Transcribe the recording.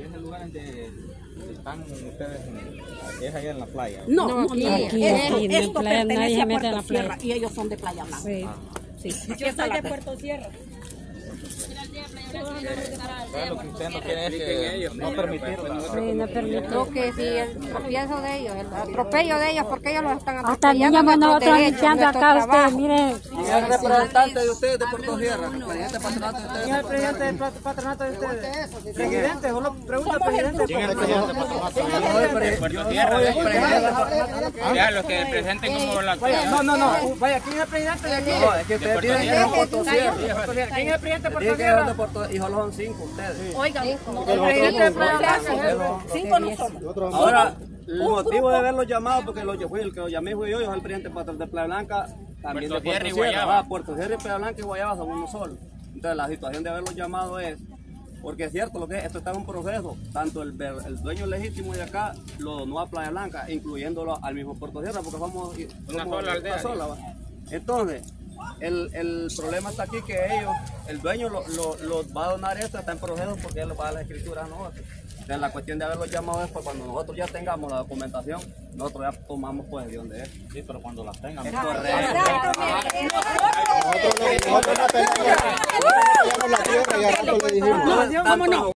¿Y es el lugar donde están ustedes? ¿Es allá en la playa? No, aquí esto playa, nadie pertenece se a mete en la Puerto Sierra playa. y ellos son de Playa Blanca. Sí. Sí. Yo soy de Puerto Sierra. Lo que usted no quiere es que no permitirlo. Sí, no permite. Lo que sí, el tropiezo de ellos, el atropello de ellos, porque ellos los están Hasta atropellando. niños nosotros nuestros limpiando derechos, acá, nuestro ustedes, miren. ¿Y el representante de ustedes de Puerto Sierra? ¿El presidente patronato de ustedes? ¿Quién es el presidente del patronato de ustedes? ¿Presidente? Solo pregunta al presidente. ¿Quién es el presidente del patronato? Puerto Sierra. Ya, los que presenten como la... No. Vaya, ¿quién es el presidente de aquí? No, es que ustedes tienen que ir a Puerto Sierra. ¿Quién es el presidente de Puerto Tienen que ir Sierra? a Puerto y solo son 5 ustedes. Oigan, El presidente de Playa Blanca. 5 no somos. Ahora, el motivo de haberlos llamado, porque el que lo llamé fui yo es el presidente patrón de Playa Blanca, también Puerto de Puerto Sierra y Sierra. Guayaba. Puerto Sierra y Playa Blanca y Guayaba son uno solo. Entonces la situación de haberlos llamado es, porque es cierto lo que es, esto está en un proceso, tanto el dueño legítimo de acá lo donó a Playa Blanca, incluyéndolo al mismo Puerto Sierra, porque somos Una sola aldea. una sola, ¿va? Entonces, el problema está aquí que ellos, el dueño los va a donar esto, está en proceso porque él los va a dar las escrituras a nosotros. Entonces la cuestión de haberlos llamado es pues cuando nosotros ya tengamos la documentación, nosotros ya tomamos posesión de eso. Sí, pero cuando las tengan. Es correcto. Nosotros no tenemos la tierra, ya nosotros le dijimos. Tanto